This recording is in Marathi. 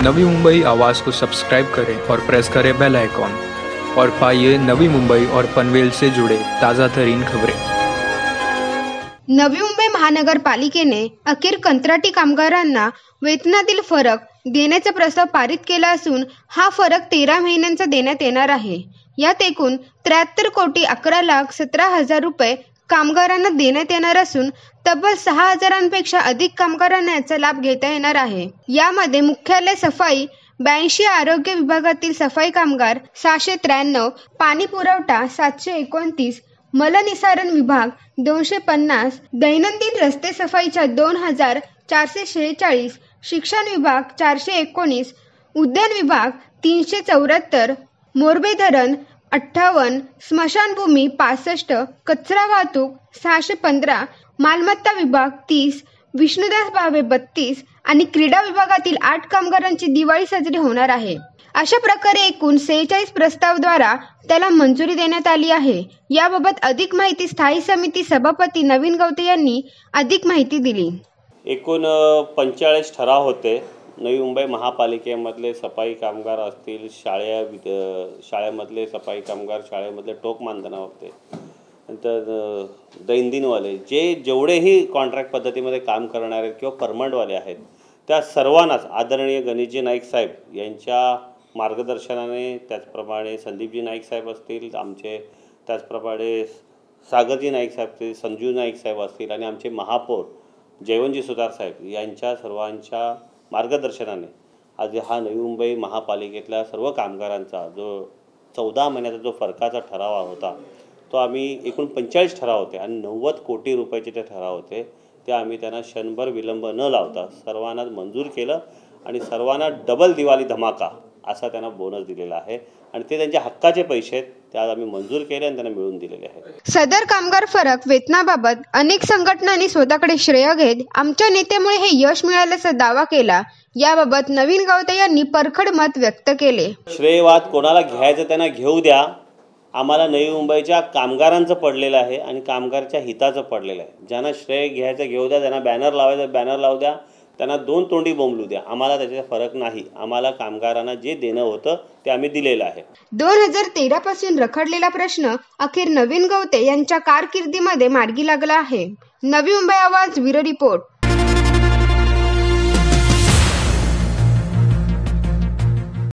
नवी मुंबई आवाज़ को सब्सक्राइब करें और प्रेस करें बेल आइकॉन और पाइए नवी मुंबई और पनवेल से जुड़े ताज़ा तरीन खबरें। नवी मुंबई महानगरपालिकेने अखेर कंत्राटी कामगारांना वेतनातील फरक देण्याचा प्रस्ताव पारित केला असून हा फरक 13 महिन्यांचा देण्यात येणार आहे। यात एकूण 73,11,17,000 रुपये कामगारांना देण्यात येणार असून तब्बल 6,000पेक्षा अधिक कामगारांना याचा लाभ घेता येणार आहे। यामध्ये मुख्यालय सफाई 82, आरोग्य विभागातील सफाई कामगार 693, पाणी पुरवठा 729, मलनिसारण विभाग 250, दैनंदिन रस्ते सफाईच्या 2,446, शिक्षण विभाग 419, उद्यान विभाग 374, मोरबे धरण 58, स्मशानभूमी 65, कचरा वाहतूक 615, मालमत्ता विभाग 30, विष्णुदास भावे 32 आणि क्रीडा विभागातील 8 कामगारांची दिवाळी साजरी होणार आहे। अशा प्रकारे एकूण 46 प्रस्तावाद्वारा त्याला मंजुरी देण्यात आली आहे। याबाबत अधिक माहिती स्थायी समिती सभापती नवीन गवते यांनी अधिक माहिती दिली। एकूण 45 ठराव होते। नवी मुंबई महापालिकेमधले सफाई कामगार असतील, शाळेमधले सफाई कामगार, शाळेमधले टोक मानधना होते, नंतर दैनंदिनवाले जेवढेही कॉन्ट्रॅक्ट पद्धतीमध्ये काम करणारे किंवा परमनंटवाले आहेत त्या सर्वांनाच आदरणीय गणेशजी नाईक साहेब यांच्या मार्गदर्शनाने, त्याचप्रमाणे संदीपजी नाईक साहेब असतील आमचे, त्याचप्रमाणे सागरजी नाईक साहेब असतील, संजू नाईक साहेब असतील आणि आमचे महापौर जयवंतजी सुतार साहेब यांच्या सर्वांच्या मार्गदर्शनाने आज हा नवी मुंबई महापालिकेतल्या सर्व कामगारांचा जो 14 महिन्याचा जो फरकाचा ठराव होता तो आम्ही एकूण 45 ठराव होते आणि 90 कोटी रुपयाचे ते ठराव होते ते आम्ही त्यांना क्षणभर विलंब न लावता सर्वांना मंजूर केलं आणि सर्वांना डबल दिवाळी धमाका असा त्यांना बोनस दिलेला आहे आणि ते त्यांच्या हक्काचे पैसे ते आज आम्ही मंजूर केले आणि त्यांना मिळवून दिलेले आहेत। सदर कामगार फरक वेतनाबाबत अनेक संघटनांनी स्वतःकडे श्रेय घेत आमच्या नेत्यामुळे हे यश मिळाल्याचा दावा केला। याबाबत नवीन गवते यांनी परखड मत व्यक्त केले। श्रेयवाद कोणाला घ्यायचं त्यांना घेऊ द्या, आम्हाला नवी मुंबईच्या कामगारांचं पडलेलं आहे आणि कामगारच्या हिताचं पडलेलं आहे। ज्यांना श्रेय घ्यायचं घेऊ द्या, त्यांना बॅनर लावायचं बॅनर लावू द्या, त्यांना 2 तोंडी बोंबलू द्या, आम्हाला त्याचा फरक नाही। आम्हाला कामगारांना जे देणं होतं ते आम्ही दिलेलं आहे। 2013 पासून रखडलेला प्रश्न अखेर नवीन गवते यांच्या कारकिर्दीमध्ये मार्गी लागला आहे। नवी मुंबई आवाज ब्युरो रिपोर्ट।